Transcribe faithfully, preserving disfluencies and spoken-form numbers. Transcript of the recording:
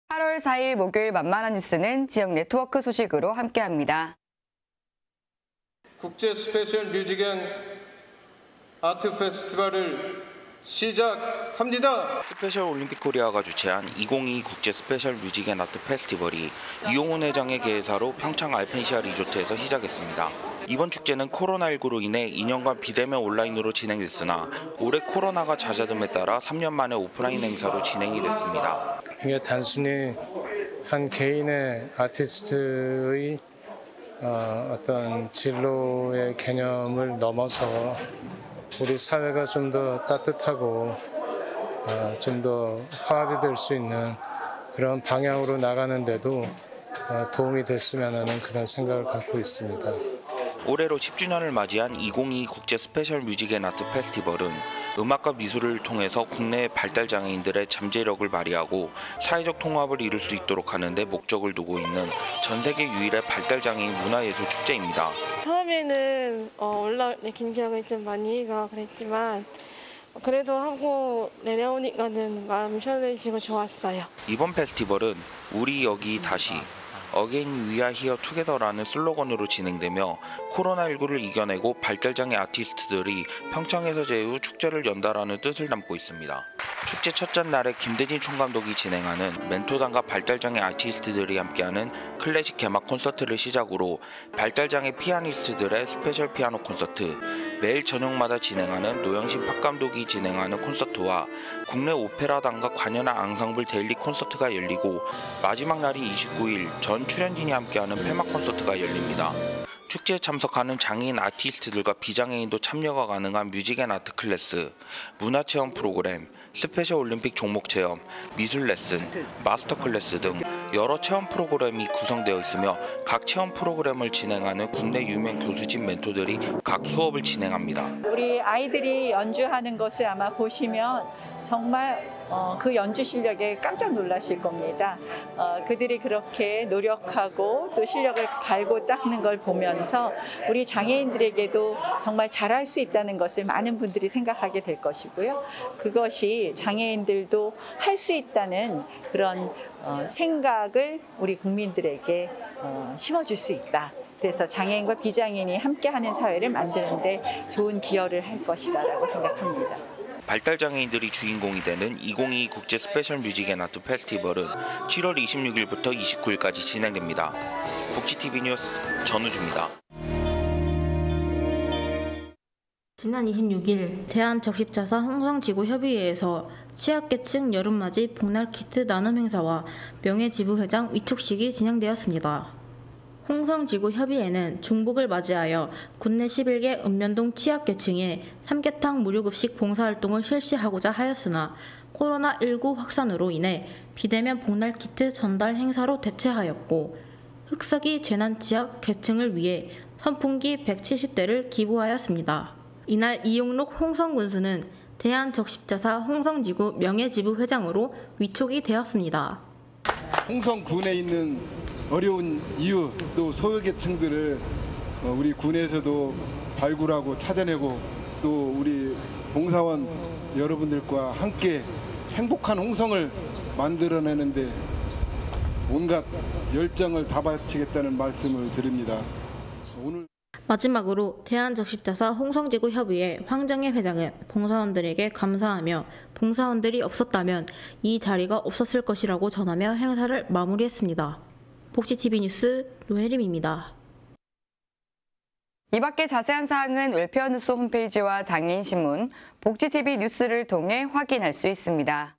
팔월 사일 목요일 만만한 뉴스는 지역 네트워크 소식으로 함께합니다. 국제 스페셜 뮤직 앤 아트 페스티벌을 시작합니다. 스페셜 올림픽 코리아가 주최한 이천이십이 국제 스페셜 뮤직 앤 아트 페스티벌이 이용훈 회장의 개사로 평창 알펜시아 리조트에서 시작했습니다. 이번 축제는 코로나십구로 인해 이 년간 비대면 온라인으로 진행됐으나 올해 코로나가 잦아듦에 따라 삼 년 만에 오프라인 행사로 진행이 됐습니다. 이게 단순히 한 개인의 아티스트의 어, 어떤 진로의 개념을 넘어서 우리 사회가 좀 더 따뜻하고 어, 좀 더 화합이 될 수 있는 그런 방향으로 나가는데도 어, 도움이 됐으면 하는 그런 생각을 갖고 있습니다. 올해로 십 주년을 맞이한 이천이십이 국제 스페셜 뮤직 앤 아트 페스티벌은 음악과 미술을 통해서 국내의 발달장애인들의 잠재력을 발휘하고 사회적 통합을 이룰 수 있도록 하는 데 목적을 두고 있는 전 세계 유일의 발달장애인 문화예술 축제입니다. 처음에는 어, 올라올 긴장이 좀 많이 가 그랬지만 그래도 하고 내려오니까는 마음이 편해지고 좋았어요. 이번 페스티벌은 우리 여기 다시 Again We Are Here Together라는 슬로건으로 진행되며 코로나십구를 이겨내고 발달장애 아티스트들이 평창에서 제휴 축제를 연다라는 뜻을 담고 있습니다. 축제 첫째 날에 김대진 총감독이 진행하는 멘토단과 발달장애 아티스트들이 함께하는 클래식 개막 콘서트를 시작으로 발달장애 피아니스트들의 스페셜 피아노 콘서트, 매일 저녁마다 진행하는 노영신 팝감독이 진행하는 콘서트와 국내 오페라단과 관현악 앙상블 데일리 콘서트가 열리고 마지막 날인 이십구일 전 출연진이 함께하는 폐막 콘서트가 열립니다. 축제에 참석하는 장애인 아티스트들과 비장애인도 참여가 가능한 뮤직 앤 아트 클래스, 문화체험 프로그램, 스페셜 올림픽 종목 체험, 미술 레슨, 마스터 클래스 등 여러 체험 프로그램이 구성되어 있으며 각 체험 프로그램을 진행하는 국내 유명 교수진 멘토들이 각 수업을 진행합니다. 우리 아이들이 연주하는 것을 아마 보시면 정말 어, 그 연주 실력에 깜짝 놀라실 겁니다. 어, 그들이 그렇게 노력하고 또 실력을 갈고 닦는 걸 보면서 우리 장애인들에게도 정말 잘할 수 있다는 것을 많은 분들이 생각하게 될 것이고요. 그것이 장애인들도 할 수 있다는 그런 어, 생각을 우리 국민들에게 어, 심어줄 수 있다. 그래서 장애인과 비장애인이 함께하는 사회를 만드는 데 좋은 기여를 할 것이다라고 생각합니다. 발달장애인들이 주인공이 되는 이천이십이 국제 스페셜 뮤직 앤 아트 페스티벌은 칠월 이십육일부터 이십구일까지 진행됩니다. 복지티비 뉴스 전우주입니다. 지난 이십육일 대한적십자사 홍성지구협의회에서 취약계층 여름맞이 복날 키트 나눔 행사와 명예지부회장 위촉식이 진행되었습니다. 홍성지구협의회는 중복을 맞이하여 국내 십일 개 읍면동 취약계층에 삼계탕 무료급식 봉사활동을 실시하고자 하였으나 코로나십구 확산으로 인해 비대면 복날 키트 전달 행사로 대체하였고 흑석이 재난취약 계층을 위해 선풍기 백칠십 대를 기부하였습니다. 이날 이용록 홍성군수는 대한적십자사 홍성지구 명예지부회장으로 위촉이 되었습니다. 홍성군에 있는 어려운 이유 또 소외계층들을 우리 군에서도 발굴하고 찾아내고 또 우리 봉사원 여러분들과 함께 행복한 홍성을 만들어내는데 온갖 열정을 다 바치겠다는 말씀을 드립니다. 오늘 마지막으로 대한적십자사 홍성지구협의회 황정혜 회장은 봉사원들에게 감사하며 봉사원들이 없었다면 이 자리가 없었을 것이라고 전하며 행사를 마무리했습니다. 복지티비 뉴스 노혜림입니다. 이 밖의 자세한 사항은 웰페어 뉴스 홈페이지와 장애인신문, 복지티비 뉴스를 통해 확인할 수 있습니다.